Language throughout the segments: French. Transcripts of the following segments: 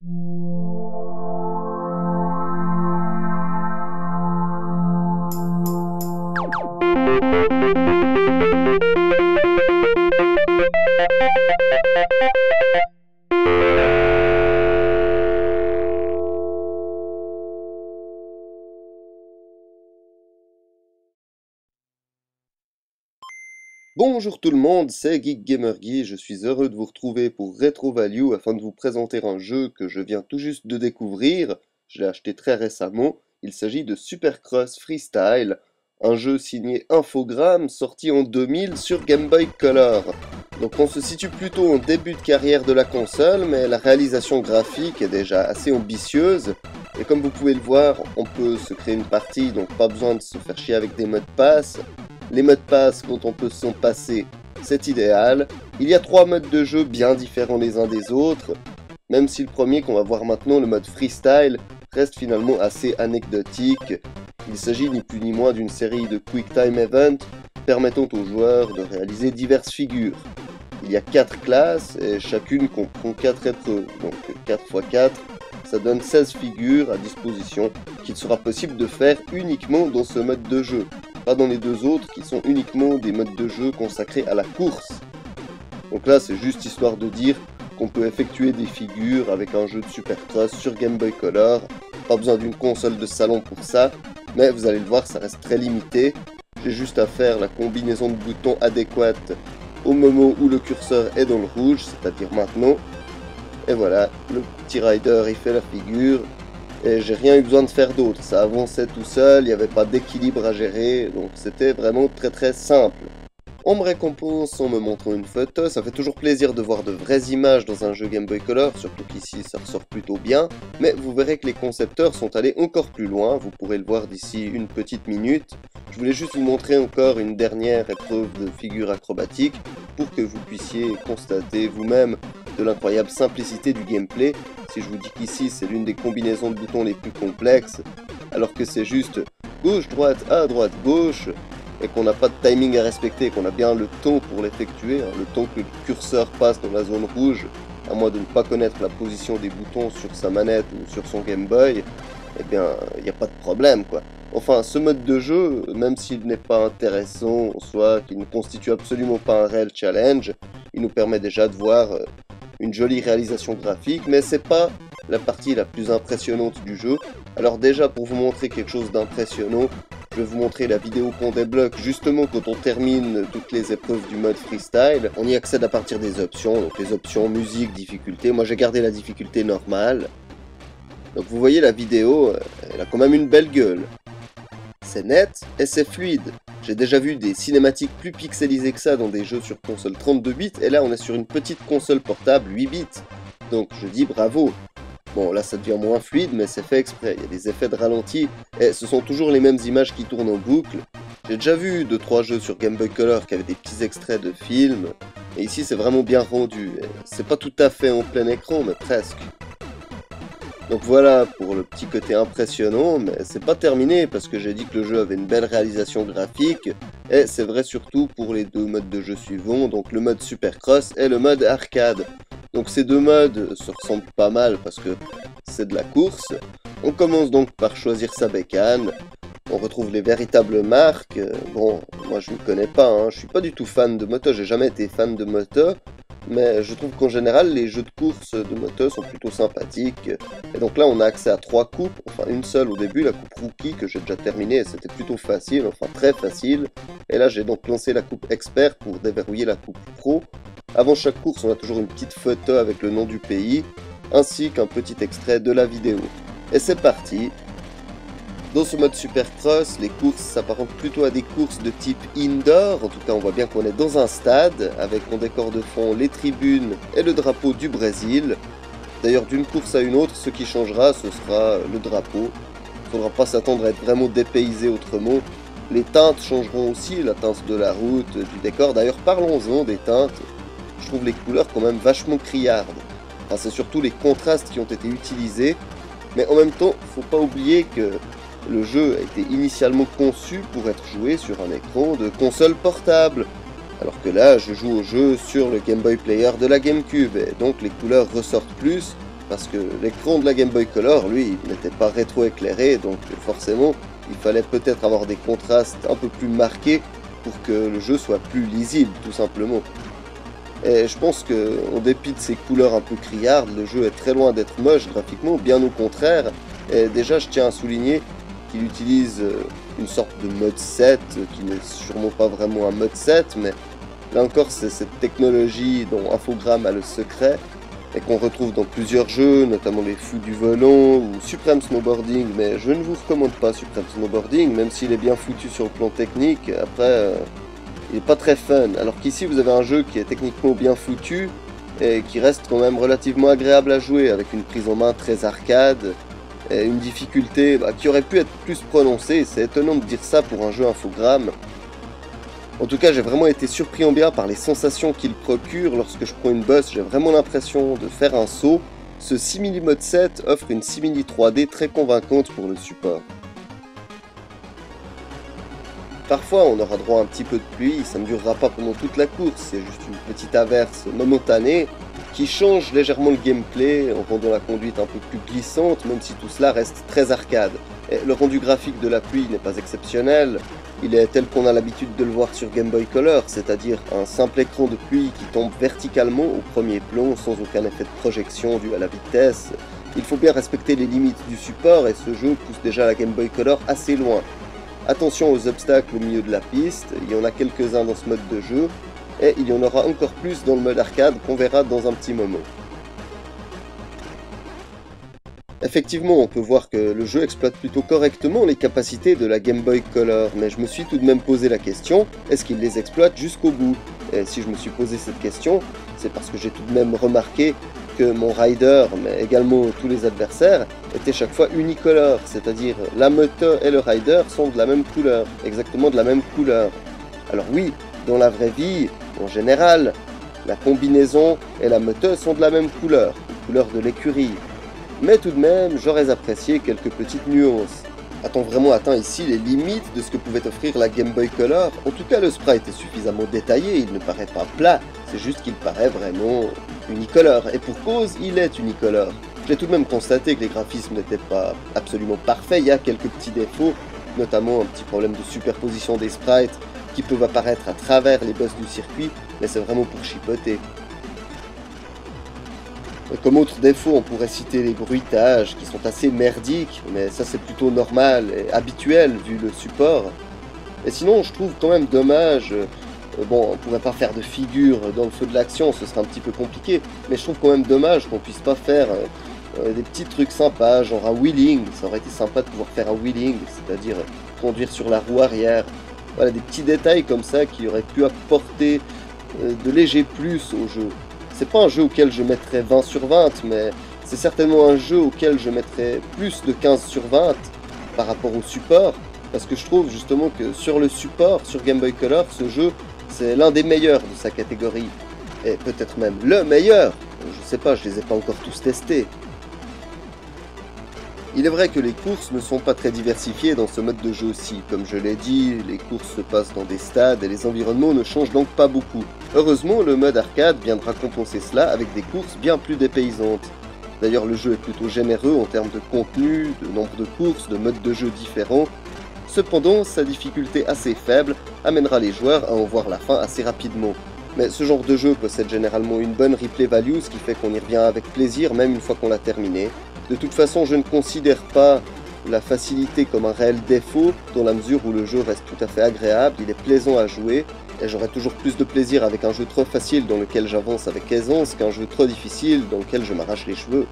Bonjour tout le monde, c'est Geek Gamer Guy, je suis heureux de vous retrouver pour Retro Value afin de vous présenter un jeu que je viens tout juste de découvrir. Je l'ai acheté très récemment, il s'agit de Supercross Freestyle, un jeu signé Infogrames sorti en 2000 sur Game Boy Color. Donc on se situe plutôt en début de carrière de la console, mais la réalisation graphique est déjà assez ambitieuse. Et comme vous pouvez le voir, on peut se créer une partie, donc pas besoin de se faire chier avec des mots de passe. Les mots de passe, quand on peut s'en passer, c'est idéal. Il y a 3 modes de jeu bien différents les uns des autres, même si le premier qu'on va voir maintenant, le mode freestyle, reste finalement assez anecdotique. Il s'agit ni plus ni moins d'une série de Quick Time Events permettant aux joueurs de réaliser diverses figures. Il y a 4 classes et chacune comprend 4 épreuves, donc 4 x 4, ça donne 16 figures à disposition qu'il sera possible de faire uniquement dans ce mode de jeu. Pas dans les deux autres qui sont uniquement des modes de jeu consacrés à la course. Donc là c'est juste histoire de dire qu'on peut effectuer des figures avec un jeu de Supercross sur Game Boy Color. Pas besoin d'une console de salon pour ça, mais vous allez le voir ça reste très limité. J'ai juste à faire la combinaison de boutons adéquate au moment où le curseur est dans le rouge, c'est-à-dire maintenant. Et voilà, le petit rider il fait la figure. Et j'ai rien eu besoin de faire d'autre, ça avançait tout seul, il n'y avait pas d'équilibre à gérer, donc c'était vraiment très simple. On me récompense en me montrant une photo, ça fait toujours plaisir de voir de vraies images dans un jeu Game Boy Color, surtout qu'ici ça ressort plutôt bien, mais vous verrez que les concepteurs sont allés encore plus loin, vous pourrez le voir d'ici une petite minute. Je voulais juste vous montrer encore une dernière épreuve de figure acrobatique, pour que vous puissiez constater vous-même de l'incroyable simplicité du gameplay. Si je vous dis qu'ici c'est l'une des combinaisons de boutons les plus complexes, alors que c'est juste gauche, droite, A, droite, gauche, et qu'on n'a pas de timing à respecter, qu'on a bien le temps pour l'effectuer, hein, le temps que le curseur passe dans la zone rouge, à moins de ne pas connaître la position des boutons sur sa manette ou sur son Game Boy, eh bien, il n'y a pas de problème, quoi. Enfin, ce mode de jeu, même s'il n'est pas intéressant en soi, qu'il ne constitue absolument pas un réel challenge, il nous permet déjà de voir une jolie réalisation graphique, mais c'est pas la partie la plus impressionnante du jeu. Alors déjà, pour vous montrer quelque chose d'impressionnant, je vais vous montrer la vidéo qu'on débloque justement quand on termine toutes les épreuves du mode freestyle. On y accède à partir des options, donc les options musique, difficulté. Moi j'ai gardé la difficulté normale. Donc vous voyez la vidéo, elle a quand même une belle gueule. C'est net et c'est fluide. J'ai déjà vu des cinématiques plus pixelisées que ça dans des jeux sur console 32 bits, et là on est sur une petite console portable 8 bits. Donc je dis bravo. Bon là ça devient moins fluide mais c'est fait exprès, il y a des effets de ralenti, et ce sont toujours les mêmes images qui tournent en boucle. J'ai déjà vu 2-3 jeux sur Game Boy Color qui avaient des petits extraits de films, et ici c'est vraiment bien rendu. C'est pas tout à fait en plein écran mais presque. Donc voilà pour le petit côté impressionnant, mais c'est pas terminé parce que j'ai dit que le jeu avait une belle réalisation graphique, et c'est vrai surtout pour les 2 modes de jeu suivants, donc le mode Supercross et le mode arcade. Donc ces 2 modes se ressemblent pas mal parce que c'est de la course. On commence donc par choisir sa bécane, on retrouve les véritables marques. Bon, moi je ne connais pas, hein. Je suis pas du tout fan de moto, j'ai jamais été fan de moto. Mais je trouve qu'en général, les jeux de course de moto sont plutôt sympathiques. Et donc là, on a accès à 3 coupes, enfin une seule au début, la coupe rookie que j'ai déjà terminée, et c'était plutôt facile, enfin très facile. Et là, j'ai donc lancé la coupe expert pour déverrouiller la coupe pro. Avant chaque course, on a toujours une petite photo avec le nom du pays, ainsi qu'un petit extrait de la vidéo. Et c'est parti. Dans ce mode Supercross, les courses s'apparentent plutôt à des courses de type indoor. En tout cas, on voit bien qu'on est dans un stade, avec en décor de fond les tribunes et le drapeau du Brésil. D'ailleurs, d'une course à une autre, ce qui changera, ce sera le drapeau. Il ne faudra pas s'attendre à être vraiment dépaysé autrement. Les teintes changeront aussi, la teinte de la route, du décor. D'ailleurs, parlons-en des teintes. Je trouve les couleurs quand même vachement criardes. Enfin, c'est surtout les contrastes qui ont été utilisés. Mais en même temps, faut pas oublier que le jeu a été initialement conçu pour être joué sur un écran de console portable, alors que là je joue au jeu sur le Game Boy Player de la GameCube, et donc les couleurs ressortent plus, parce que l'écran de la Game Boy Color, lui, il n'était pas rétro-éclairé, donc forcément, il fallait peut-être avoir des contrastes un peu plus marqués pour que le jeu soit plus lisible, tout simplement. Et je pense que, en dépit de ses couleurs un peu criardes, le jeu est très loin d'être moche graphiquement, bien au contraire. Et déjà, je tiens à souligner qu'il utilise une sorte de mode 7, qui n'est sûrement pas vraiment un mode 7, mais là encore, c'est cette technologie dont Infogrames a le secret, et qu'on retrouve dans plusieurs jeux, notamment les Fous du Volant ou Supreme Snowboarding, mais je ne vous recommande pas Supreme Snowboarding, même s'il est bien foutu sur le plan technique, après, il n'est pas très fun. Alors qu'ici, vous avez un jeu qui est techniquement bien foutu, et qui reste quand même relativement agréable à jouer, avec une prise en main très arcade, et une difficulté qui aurait pu être plus prononcée. C'est étonnant de dire ça pour un jeu Infogrames. En tout cas, j'ai vraiment été surpris en bien par les sensations qu'il procure lorsque je prends une bosse. J'ai vraiment l'impression de faire un saut. Ce Simili Mode 7 offre une simili 3D très convaincante pour le support. Parfois, on aura droit à un petit peu de pluie, ça ne durera pas pendant toute la course, c'est juste une petite averse momentanée qui change légèrement le gameplay en rendant la conduite un peu plus glissante, même si tout cela reste très arcade. Et le rendu graphique de la pluie n'est pas exceptionnel, il est tel qu'on a l'habitude de le voir sur Game Boy Color, c'est-à-dire un simple écran de pluie qui tombe verticalement au premier plan sans aucun effet de projection dû à la vitesse. Il faut bien respecter les limites du support et ce jeu pousse déjà la Game Boy Color assez loin. Attention aux obstacles au milieu de la piste, il y en a quelques-uns dans ce mode de jeu, et il y en aura encore plus dans le mode arcade qu'on verra dans un petit moment. Effectivement, on peut voir que le jeu exploite plutôt correctement les capacités de la Game Boy Color, mais je me suis tout de même posé la question, est-ce qu'il les exploite jusqu'au bout? Et si je me suis posé cette question, c'est parce que j'ai tout de même remarqué que mon rider, mais également tous les adversaires, étaient chaque fois unicolores, c'est-à-dire la moto et le rider sont de la même couleur, exactement de la même couleur. Alors oui, dans la vraie vie, en général, la combinaison et la moto sont de la même couleur de l'écurie. Mais tout de même, j'aurais apprécié quelques petites nuances. A-t-on vraiment atteint ici les limites de ce que pouvait offrir la Game Boy Color? En tout cas, le sprite est suffisamment détaillé, il ne paraît pas plat, c'est juste qu'il paraît vraiment unicolore. Et pour cause, il est unicolore. J'ai tout de même constaté que les graphismes n'étaient pas absolument parfaits, il y a quelques petits défauts, notamment un petit problème de superposition des sprites qui peuvent apparaître à travers les bosses du circuit, mais c'est vraiment pour chipoter. Comme autre défaut, on pourrait citer les bruitages qui sont assez merdiques, mais ça c'est plutôt normal et habituel vu le support. Et sinon, je trouve quand même dommage, bon, on pourrait pas faire de figure dans le feu de l'action, ce serait un petit peu compliqué, mais je trouve quand même dommage qu'on puisse pas faire des petits trucs sympas, genre un wheeling. Ça aurait été sympa de pouvoir faire un wheeling, c'est-à-dire conduire sur la roue arrière. Voilà, des petits détails comme ça qui auraient pu apporter de légers plus au jeu. C'est pas un jeu auquel je mettrais 20 sur 20, mais c'est certainement un jeu auquel je mettrais plus de 15 sur 20 par rapport au support, parce que je trouve justement que sur le support, sur Game Boy Color, ce jeu, c'est l'un des meilleurs de sa catégorie, et peut-être même le meilleur. Je sais pas, je les ai pas encore tous testés. Il est vrai que les courses ne sont pas très diversifiées dans ce mode de jeu aussi. Comme je l'ai dit, les courses se passent dans des stades et les environnements ne changent donc pas beaucoup. Heureusement, le mode arcade viendra compenser cela avec des courses bien plus dépaysantes. D'ailleurs, le jeu est plutôt généreux en termes de contenu, de nombre de courses, de modes de jeu différents. Cependant, sa difficulté assez faible amènera les joueurs à en voir la fin assez rapidement. Mais ce genre de jeu possède généralement une bonne replay value, ce qui fait qu'on y revient avec plaisir même une fois qu'on l'a terminé. De toute façon, je ne considère pas la facilité comme un réel défaut, dans la mesure où le jeu reste tout à fait agréable, il est plaisant à jouer, et j'aurai toujours plus de plaisir avec un jeu trop facile dans lequel j'avance avec aisance qu'un jeu trop difficile dans lequel je m'arrache les cheveux.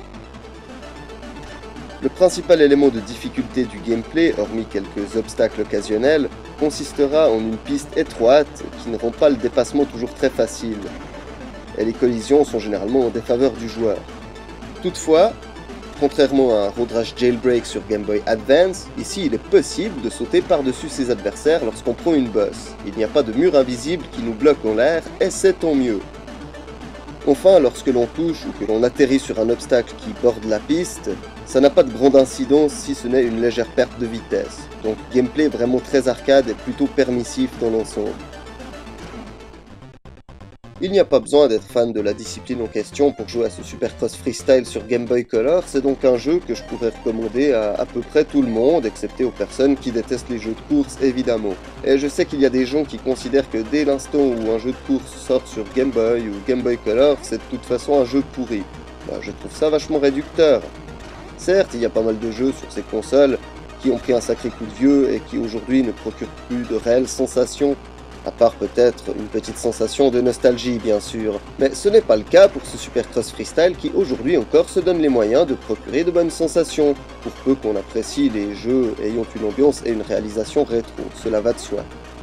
Le principal élément de difficulté du gameplay, hormis quelques obstacles occasionnels, consistera en une piste étroite qui ne rend pas le dépassement toujours très facile, et les collisions sont généralement en défaveur du joueur. Toutefois, contrairement à un Road Rash Jailbreak sur Game Boy Advance, ici il est possible de sauter par-dessus ses adversaires lorsqu'on prend une bosse. Il n'y a pas de mur invisible qui nous bloque en l'air, et c'est tant mieux. Enfin, lorsque l'on touche ou que l'on atterrit sur un obstacle qui borde la piste, ça n'a pas de grande incidence si ce n'est une légère perte de vitesse. Donc gameplay vraiment très arcade et plutôt permissif dans l'ensemble. Il n'y a pas besoin d'être fan de la discipline en question pour jouer à ce Supercross Freestyle sur Game Boy Color, c'est donc un jeu que je pourrais recommander à peu près tout le monde, excepté aux personnes qui détestent les jeux de course évidemment. Et je sais qu'il y a des gens qui considèrent que dès l'instant où un jeu de course sort sur Game Boy ou Game Boy Color, c'est de toute façon un jeu pourri. Bah, je trouve ça vachement réducteur. Certes, il y a pas mal de jeux sur ces consoles qui ont pris un sacré coup de vieux et qui aujourd'hui ne procurent plus de réelles sensations, à part peut-être une petite sensation de nostalgie bien sûr. Mais ce n'est pas le cas pour ce Supercross Freestyle qui aujourd'hui encore se donne les moyens de procurer de bonnes sensations, pour peu qu'on apprécie les jeux ayant une ambiance et une réalisation rétro, cela va de soi.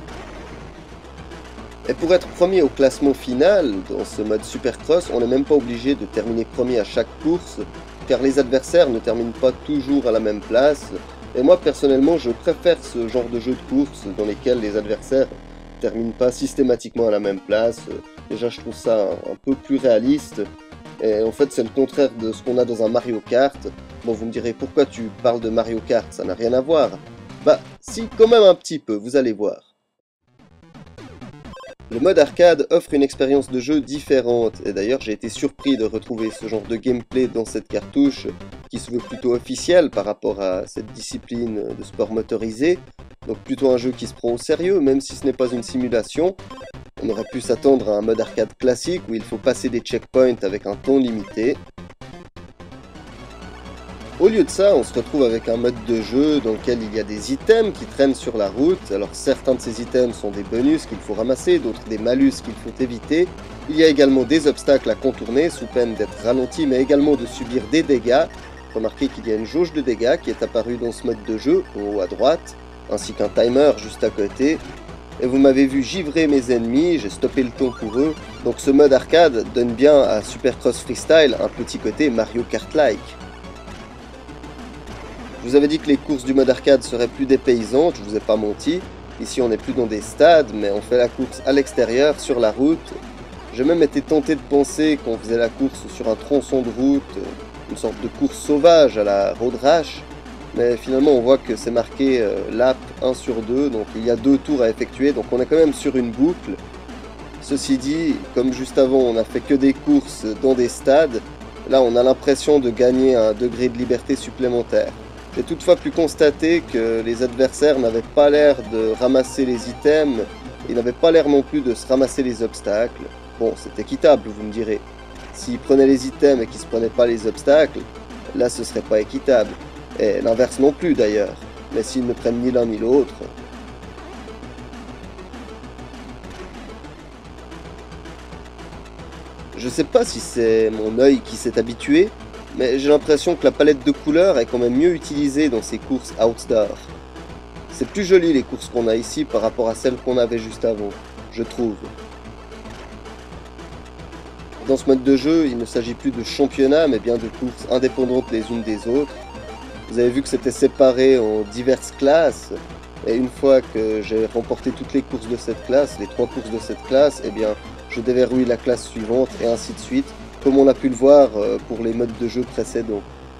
Et pour être premier au classement final, dans ce mode Supercross, on n'est même pas obligé de terminer premier à chaque course, car les adversaires ne terminent pas toujours à la même place, et moi personnellement je préfère ce genre de jeu de course dans lesquels les adversaires terminent pas systématiquement à la même place. Déjà je trouve ça un peu plus réaliste, et en fait c'est le contraire de ce qu'on a dans un Mario Kart. Bon, vous me direz pourquoi tu parles de Mario Kart, ça n'a rien à voir. Bah si, quand même un petit peu, vous allez voir. Le mode arcade offre une expérience de jeu différente, et d'ailleurs j'ai été surpris de retrouver ce genre de gameplay dans cette cartouche, qui se veut plutôt officielle par rapport à cette discipline de sport motorisé, donc plutôt un jeu qui se prend au sérieux, même si ce n'est pas une simulation. On aurait pu s'attendre à un mode arcade classique où il faut passer des checkpoints avec un temps limité. Au lieu de ça, on se retrouve avec un mode de jeu dans lequel il y a des items qui traînent sur la route. Alors certains de ces items sont des bonus qu'il faut ramasser, d'autres des malus qu'il faut éviter. Il y a également des obstacles à contourner sous peine d'être ralenti, mais également de subir des dégâts. Remarquez qu'il y a une jauge de dégâts qui est apparue dans ce mode de jeu, en haut à droite, ainsi qu'un timer juste à côté. Et vous m'avez vu givrer mes ennemis, j'ai stoppé le temps pour eux. Donc ce mode arcade donne bien à Supercross Freestyle un petit côté Mario Kart-like. Je vous avais dit que les courses du mode arcade seraient plus dépaysantes, je vous ai pas menti. Ici on n'est plus dans des stades, mais on fait la course à l'extérieur, sur la route. J'ai même été tenté de penser qu'on faisait la course sur un tronçon de route, une sorte de course sauvage à la Road Rash. Mais finalement on voit que c'est marqué lap 1 sur 2, donc il y a 2 tours à effectuer, donc on est quand même sur une boucle. Ceci dit, comme juste avant on n'a fait que des courses dans des stades, là on a l'impression de gagner un degré de liberté supplémentaire. J'ai toutefois pu constater que les adversaires n'avaient pas l'air de ramasser les items, et n'avaient pas l'air non plus de se ramasser les obstacles. Bon, c'est équitable, vous me direz. S'ils prenaient les items et qu'ils ne se prenaient pas les obstacles, là ce serait pas équitable. Et l'inverse non plus d'ailleurs. Mais s'ils ne prennent ni l'un ni l'autre... Je sais pas si c'est mon œil qui s'est habitué, mais j'ai l'impression que la palette de couleurs est quand même mieux utilisée dans ces courses outdoor. C'est plus joli les courses qu'on a ici par rapport à celles qu'on avait juste avant, je trouve. Dans ce mode de jeu, il ne s'agit plus de championnat, mais bien de courses indépendantes les unes des autres. Vous avez vu que c'était séparé en diverses classes, et une fois que j'ai remporté toutes les courses de cette classe, les 3 courses de cette classe, eh bien, je déverrouille la classe suivante, et ainsi de suite, comme on a pu le voir pour les modes de jeu précédents.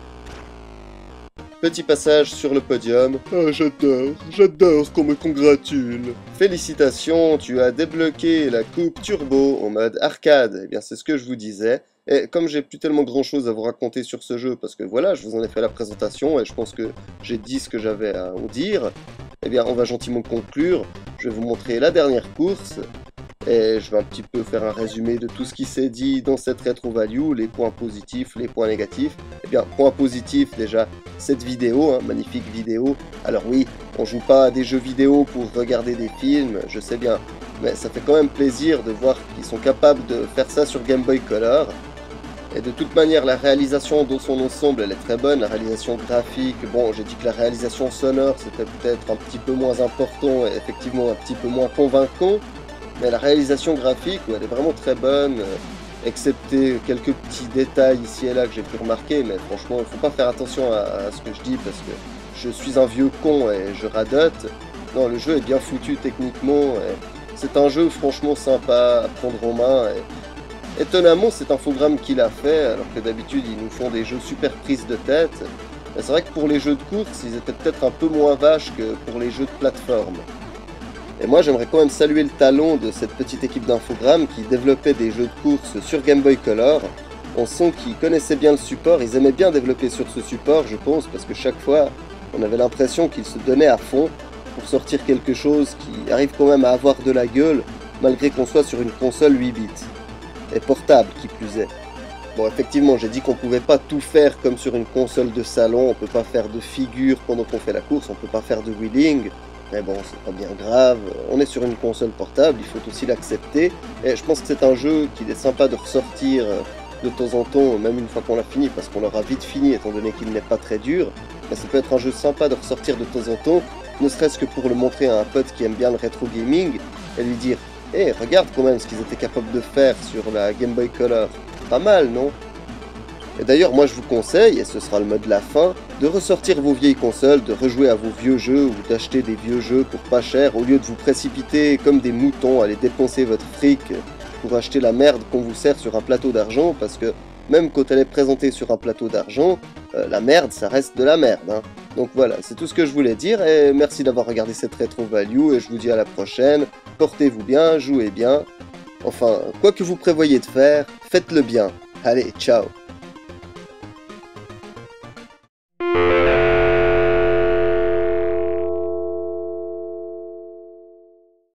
Petit passage sur le podium. Ah, j'adore qu'on me congratule. Félicitations, tu as débloqué la coupe turbo en mode arcade. Eh bien, c'est ce que je vous disais. Et comme j'ai plus tellement grand chose à vous raconter sur ce jeu, parce que voilà, je vous en ai fait la présentation et je pense que j'ai dit ce que j'avais à en dire, eh bien, on va gentiment conclure. Je vais vous montrer la dernière course. Et je vais un petit peu faire un résumé de tout ce qui s'est dit dans cette rétro value, les points positifs, les points négatifs. Eh bien, point positif déjà, cette vidéo, hein, magnifique vidéo. Alors oui, on joue pas à des jeux vidéo pour regarder des films, je sais bien, mais ça fait quand même plaisir de voir qu'ils sont capables de faire ça sur Game Boy Color. Et de toute manière, la réalisation dans son ensemble, elle est très bonne, la réalisation graphique, bon, j'ai dit que la réalisation sonore, c'était peut-être un petit peu moins important et effectivement un petit peu moins convaincant. Mais la réalisation graphique, elle est vraiment très bonne, excepté quelques petits détails ici et là que j'ai pu remarquer, mais franchement, il ne faut pas faire attention à ce que je dis parce que je suis un vieux con et je radote. Non, le jeu est bien foutu techniquement, c'est un jeu franchement sympa à prendre en main. Et étonnamment, cet infogramme qu'il a fait, alors que d'habitude ils nous font des jeux super prises de tête, c'est vrai que pour les jeux de course, ils étaient peut-être un peu moins vaches que pour les jeux de plateforme. Et moi j'aimerais quand même saluer le talent de cette petite équipe d'Infogrames qui développait des jeux de course sur Game Boy Color. On sent qu'ils connaissaient bien le support, ils aimaient bien développer sur ce support je pense, parce que chaque fois on avait l'impression qu'ils se donnaient à fond pour sortir quelque chose qui arrive quand même à avoir de la gueule, malgré qu'on soit sur une console 8 bits. Et portable qui plus est. Bon, effectivement, j'ai dit qu'on pouvait pas tout faire comme sur une console de salon, on peut pas faire de figures pendant qu'on fait la course, on peut pas faire de wheeling, mais bon, c'est pas bien grave, on est sur une console portable, il faut aussi l'accepter, et je pense que c'est un jeu qu'il est sympa de ressortir de temps en temps, même une fois qu'on l'a fini, parce qu'on l'aura vite fini étant donné qu'il n'est pas très dur, mais ça peut être un jeu sympa de ressortir de temps en temps, ne serait-ce que pour le montrer à un pote qui aime bien le rétro gaming, et lui dire « Hey, regarde quand même ce qu'ils étaient capables de faire sur la Game Boy Color ». Pas mal, non? Et d'ailleurs, moi je vous conseille, et ce sera le mot de la fin, de ressortir vos vieilles consoles, de rejouer à vos vieux jeux ou d'acheter des vieux jeux pour pas cher, au lieu de vous précipiter comme des moutons à aller dépenser votre fric pour acheter la merde qu'on vous sert sur un plateau d'argent, parce que même quand elle est présentée sur un plateau d'argent, la merde, ça reste de la merde. Hein. Donc voilà, c'est tout ce que je voulais dire, et merci d'avoir regardé cette Retro Value, et je vous dis à la prochaine, portez-vous bien, jouez bien, enfin, quoi que vous prévoyez de faire, faites-le bien. Allez, ciao!